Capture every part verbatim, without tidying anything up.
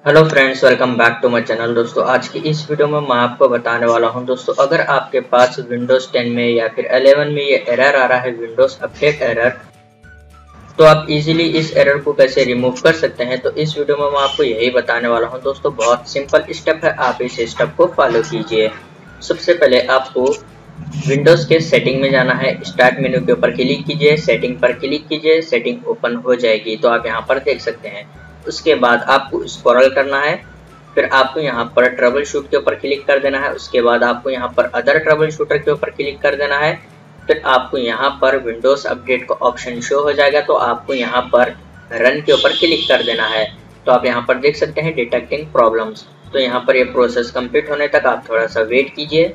Hello friends, welcome back to my channel. दोस्तों, आज की इस वीडियो में मैं आपको बताने वाला हूं दोस्तों, अगर आपके पास विंडोज टेन में या फिर इलेवन में ये एरर आ रहा है, विंडोज अपडेट एरर, तो आप इजीली इस एरर को कैसे रिमूव कर सकते हैं। तो इस वीडियो में मैं आपको यही बताने वाला हूं दोस्तों। बहुत सिंपल स्टेप है, आप इस स्टेप को फॉलो कीजिए। सबसे पहले आपको विंडोज के सेटिंग में जाना है। स्टार्ट मेन्यू के ऊपर क्लिक कीजिए, सेटिंग पर क्लिक कीजिए, सेटिंग ओपन हो जाएगी, तो आप यहाँ पर देख सकते हैं। उसके बाद आपको स्क्रॉल करना है, फिर आपको यहाँ पर ट्रबल शूट के ऊपर क्लिक कर देना है। उसके बाद आपको यहाँ पर अदर ट्रबल शूटर के ऊपर क्लिक कर देना है। फिर आपको यहाँ पर विंडोज अपडेट का ऑप्शन शो हो जाएगा, तो आपको यहाँ पर रन के ऊपर क्लिक कर देना है। तो आप यहाँ पर देख सकते हैं डिटेक्टिंग प्रॉब्लम्स। तो यहाँ पर ये प्रोसेस कंप्लीट होने तक आप थोड़ा सा वेट कीजिए।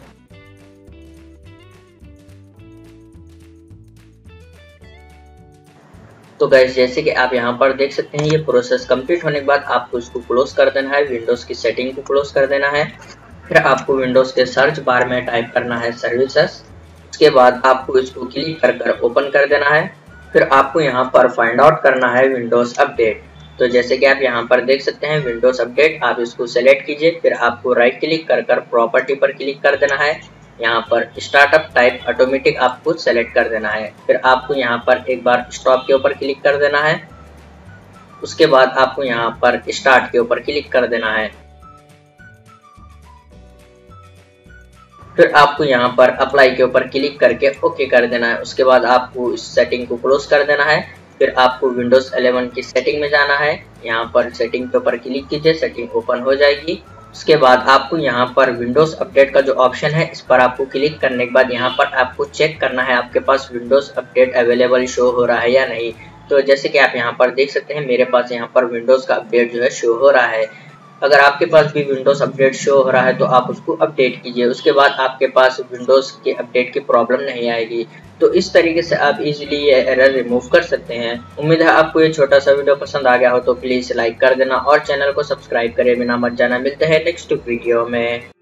तो गाइस, जैसे कि आप यहाँ पर देख सकते हैं, ये प्रोसेस कंप्लीट होने के बाद आपको इसको क्लोज कर देना है, विंडोज की सेटिंग को क्लोज कर देना है। फिर आपको विंडोज के सर्च बार में टाइप करना है सर्विसेज। उसके बाद आपको इसको क्लिक कर कर ओपन कर देना है। फिर आपको यहाँ पर फाइंड आउट करना है विंडोज अपडेट। तो जैसे कि आप यहाँ पर देख सकते हैं विंडोज अपडेट, आप इसको सेलेक्ट कीजिए। फिर आपको राइट क्लिक कर कर प्रॉपर्टी पर क्लिक कर देना है। यहाँ पर स्टार्टअप टाइप ऑटोमेटिक आपको सेलेक्ट कर देना है। फिर आपको यहाँ पर एक बार स्टॉप के ऊपर क्लिक कर देना है। उसके बाद आपको यहाँ पर स्टार्ट के ऊपर क्लिक कर देना है। फिर आपको यहाँ पर अप्लाई के ऊपर क्लिक करके ओके कर देना है। उसके बाद आपको इस सेटिंग को क्लोज कर देना है। फिर आपको विंडोज इलेवन की सेटिंग में जाना है। यहाँ पर सेटिंग के ऊपर क्लिक कीजिए, सेटिंग ओपन हो जाएगी। उसके बाद आपको यहाँ पर विंडोज अपडेट का जो ऑप्शन है, इस पर आपको क्लिक करने के बाद यहाँ पर आपको चेक करना है आपके पास विंडोज अपडेट अवेलेबल शो हो रहा है या नहीं। तो जैसे कि आप यहाँ पर देख सकते हैं, मेरे पास यहाँ पर विंडोज का अपडेट जो है शो हो रहा है। अगर आपके पास भी विंडोज अपडेट शो हो रहा है तो आप उसको अपडेट कीजिए। उसके बाद आपके पास विंडोज के अपडेट की प्रॉब्लम नहीं आएगी। तो इस तरीके से आप इजीली ये एरर रिमूव कर सकते हैं। उम्मीद है आपको ये छोटा सा वीडियो पसंद आ गया हो, तो प्लीज लाइक कर देना और चैनल को सब्सक्राइब करे बिना मत जाना। मिलते हैं नेक्स्ट वीडियो में।